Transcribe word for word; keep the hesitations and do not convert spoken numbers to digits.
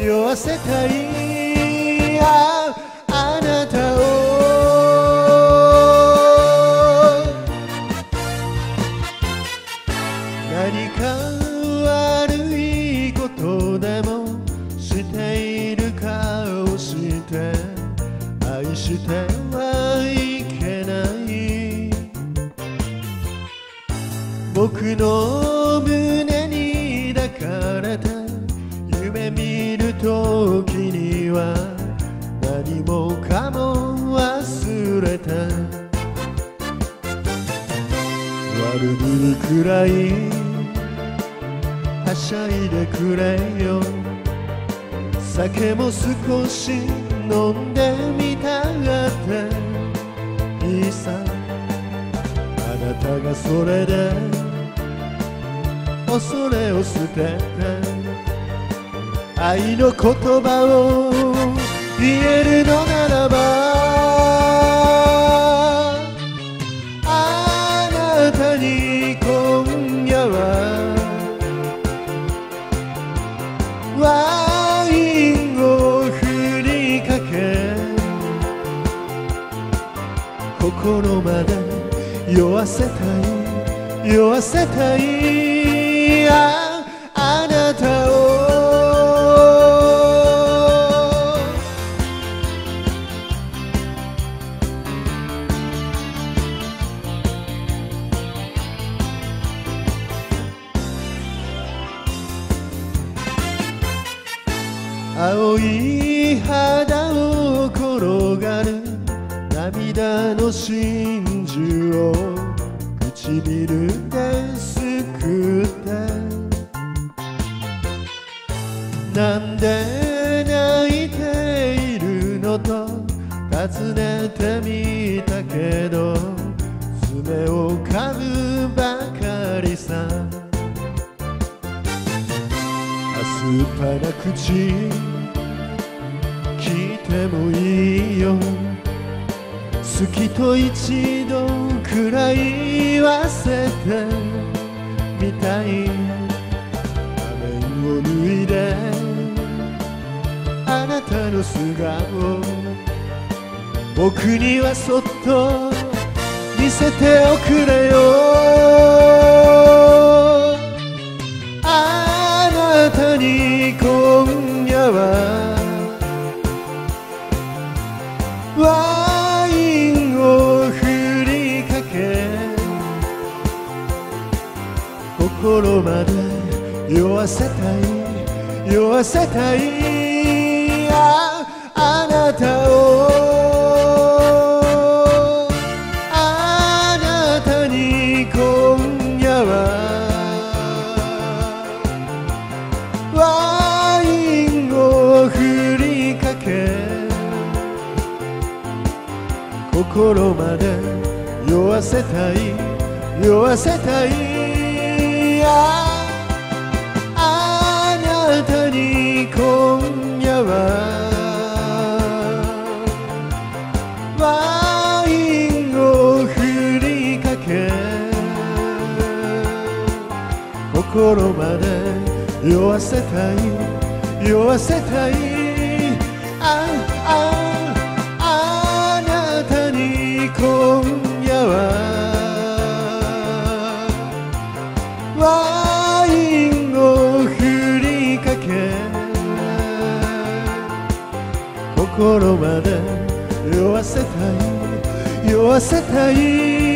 酔わせたいああなたを何か悪いことでもしている顔して愛してはいけない僕の胸に抱かれて夢見るときには何もかも忘れた悪ぶるくらいはしゃいでくれよ酒も少し飲んでみたがっていいさあなたがそれで恐れを捨てて愛の言葉を言えるのならばあなたに今夜はワインを振りかけ心まで酔わせたい酔わせたいああなたを青い肌を転がる涙の真珠を唇ですくってなんで泣いているのと尋ねてみたけど爪を噛むばかりさ酸っぱな口聞いてもいいよ好きと一度くらい言わせてみたい仮面を脱いであなたの素顔僕にはそっと見せておくれよあなたに今夜はワインを振りかけ心まで酔わせたい酔わせたいああなたをあなたに今夜はワインを振りかけ心まで酔わせたい酔わせたいああなたに今夜はワインを振りかけ心まで酔わせたい酔わせたいああ今夜はワインを振りかけ心まで酔わせたい酔わせたい